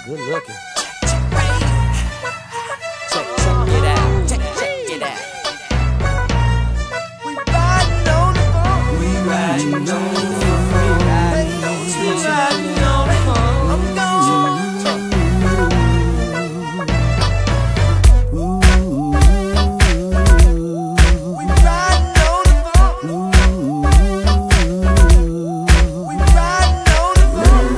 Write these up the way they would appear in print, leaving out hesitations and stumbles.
Good looking. Check it out. Check it out. We riding on the phone. We riding on the phone. We riding on the phone. I'm gone. We riding on the phone. We riding on the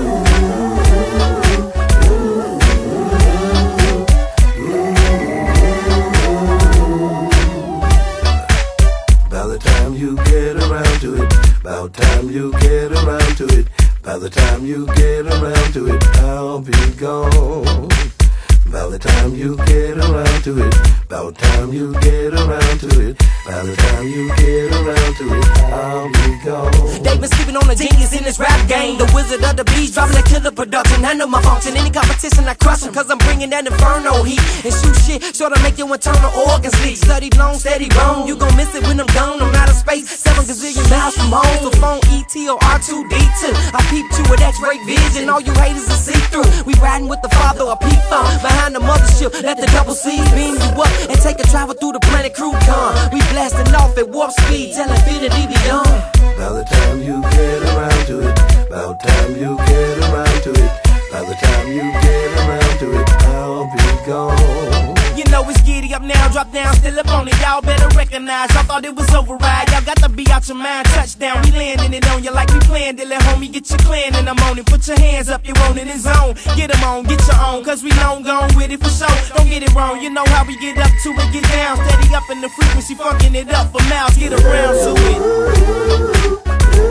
By the time you get around to it, about time you get around to it, by the time you get around to it, I'll be gone. By the time you get around to it, about time you get around to it, by the time you get around to it, I'll be gone. They been sleeping on the genius in this rap game. The wizard of the beast, dropping that killer production. I know my function, any competition I crush them, cause I'm bringing that inferno heat. And shoot shit, sure to make your internal organs leak. Study long, steady wrong, you gon' miss it when I'm gone. I'm out of space, 7 gazillion miles from home. So phone ET or R2D2, I peeped you with X-ray vision. All you haters are see-through. We riding with the father, a peep phone behind the mothership. Let the double C beam you up and take a travel through the Planet CruCon. We blasting off at warp speed, tell infinity beyond. By the time you get around to it, about time you get around to it, by the time you get around to it, I'll be gone. You know it's giddy up now, drop down, still up on it. Y'all better recognize, y'all thought it was over, right? Y'all got to be out your mind, touchdown. We landing it on you like we planned it. Let homie get your clan and I'm on it. Put your hands up, you want it in zone. Get them on, get your own, cause we long gone with it for sure. Don't get it wrong, you know how we get up to it, get down. Steady up in the frequency, funkin' it up for miles, get around to it.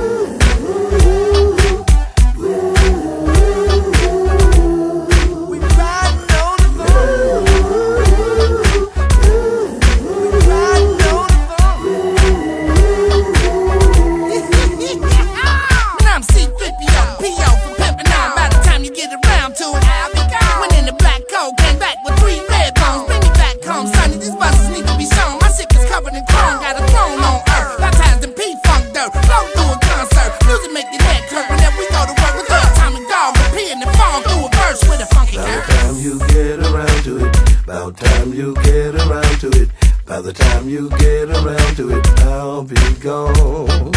About time you get around to it, by the time you get around to it, I'll be gone.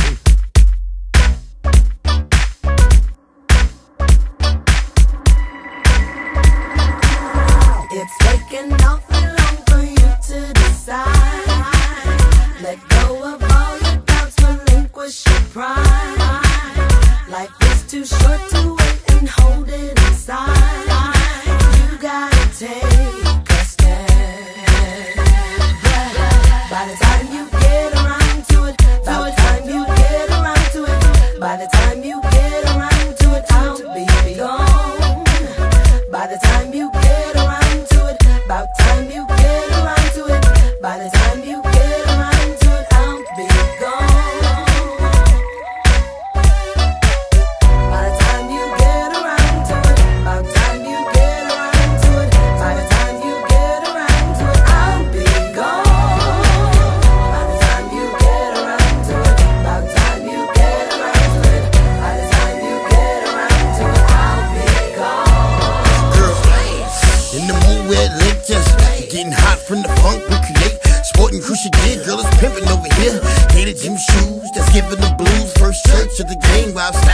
It's taken awfully long for you to decide. Let go of all your doubts, relinquish your pride. Life is too short to wait and hold it inside. You gotta take a step. By the time you get around to it, by the time you get around to it, by the time you get around to it, I'll be gone. By the time you get around to it, about time you get around to it, by the time you get around to it, I'll be gone. By the time you get around to it, about time you get around to it, by the time you get around to it, I'll be gone. By the time you get around to it, about time you get around to it, by the time you get around to it, I'll be gone. Girl, in the mood where it lit, just getting hot from the funk we create. Sporting crucial gear, girl, it's pimping over here. Gator gym shoes, that's giving the blues. First church of the game, while I'm